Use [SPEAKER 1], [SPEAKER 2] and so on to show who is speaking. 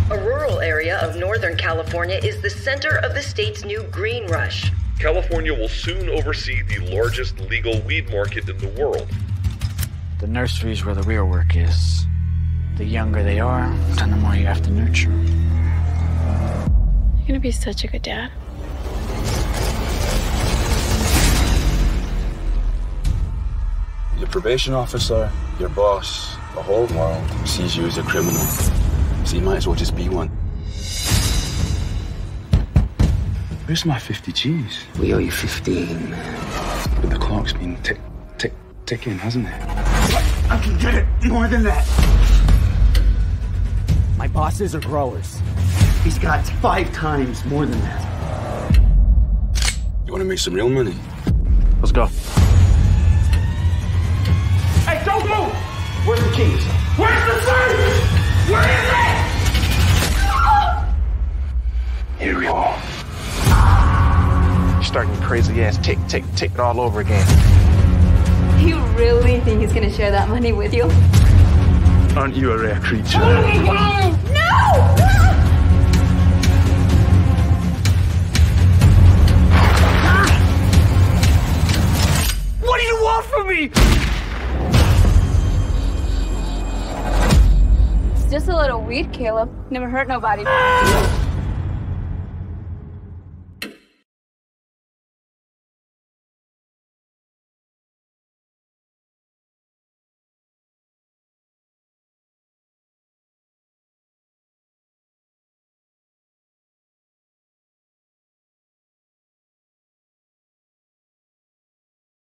[SPEAKER 1] A rural area of Northern California is the center of the state's new green rush.
[SPEAKER 2] California will soon oversee the largest legal weed market in the world.
[SPEAKER 3] The nursery's where the real work is. The younger they are, then the more you have to nurture.
[SPEAKER 4] You're gonna be such a good dad.
[SPEAKER 5] Your probation officer, your boss, the whole world sees you as a criminal. So you might as well just be one. Where's my 50 G's?
[SPEAKER 6] We owe you 15, man.
[SPEAKER 5] But the clock's been ticking, hasn't it?
[SPEAKER 6] I can get it more than that.
[SPEAKER 3] My bosses are growers.
[SPEAKER 6] He's got 5 times more than that.
[SPEAKER 5] You want to make some real money?
[SPEAKER 3] Let's go.
[SPEAKER 6] Hey, don't move! Where's the keys? Where's the safe? Where is it?
[SPEAKER 5] Here we go.
[SPEAKER 7] Starting crazy ass tick it all over again.
[SPEAKER 8] You really think he's gonna share that money with you?
[SPEAKER 5] Aren't you a rare creature?
[SPEAKER 8] No!
[SPEAKER 3] What do you want from me?
[SPEAKER 8] It's just a little weed, Caleb. Never hurt nobody.